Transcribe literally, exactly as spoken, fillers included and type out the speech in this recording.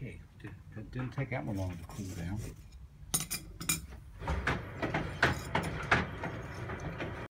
Okay, it didn't take that one long to cool down.